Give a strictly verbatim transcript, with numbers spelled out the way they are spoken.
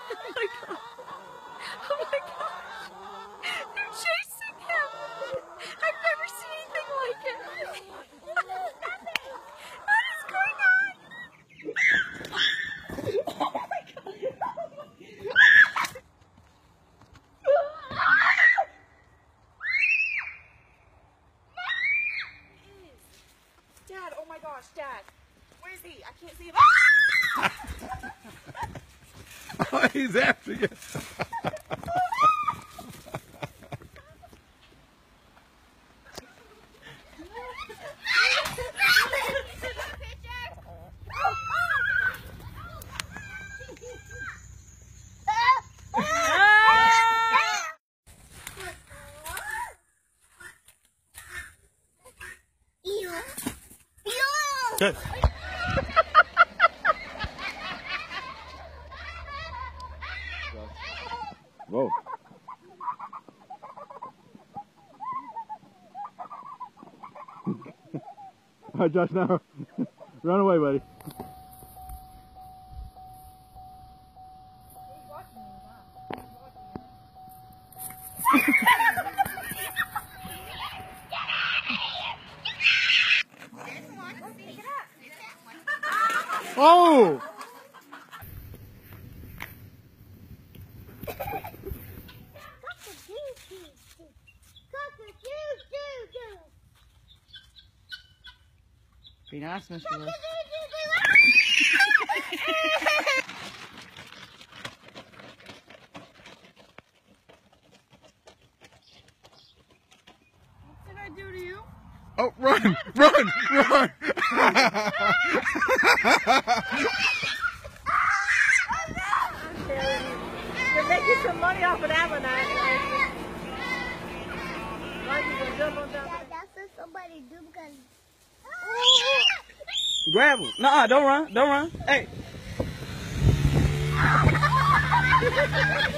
my god. Oh my gosh. They're chasing him. I've never seen anything like it. What is going on? Oh my god. Dad, oh my gosh, Dad. Where is he? I can't see him. Oh, he's after you. Good. Whoa. All right, Josh, now run away, buddy. Oh! Be nice, Mister Lewis. What did I do to you? Oh, run! Run! Run! You're making some money off of that one, aren't you? Why are you going to jump on top of it? That's what somebody do because... Grab him. Nuh-uh, don't run. Don't run. Hey.